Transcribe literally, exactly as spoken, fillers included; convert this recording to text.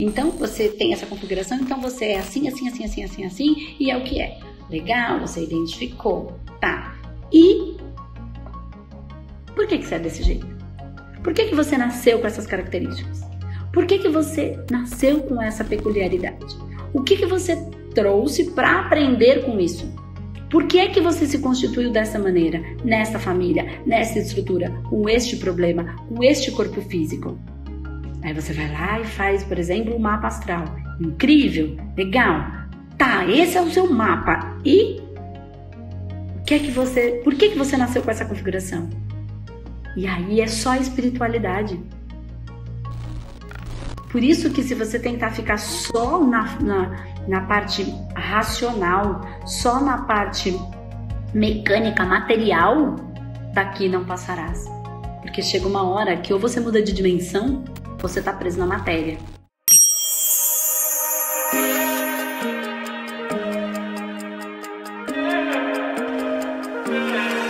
Então você tem essa configuração, então você é assim, assim, assim, assim, assim, assim, e é o que é. Legal, você identificou, tá. E por que que você é desse jeito? Por que que você nasceu com essas características? Por que que você nasceu com essa peculiaridade? O que que você trouxe para aprender com isso? Por que é que você se constituiu dessa maneira, nessa família, nessa estrutura, com este problema, com este corpo físico? Aí você vai lá e faz, por exemplo, um mapa astral. Incrível, legal. Tá, esse é o seu mapa. E o que é que você, por que que você nasceu com essa configuração? E aí é só espiritualidade. Por isso que se você tentar ficar só na, na, na parte racional, só na parte mecânica, material, daqui não passarás. Porque chega uma hora que ou você muda de dimensão, ou você está preso na matéria. Yeah.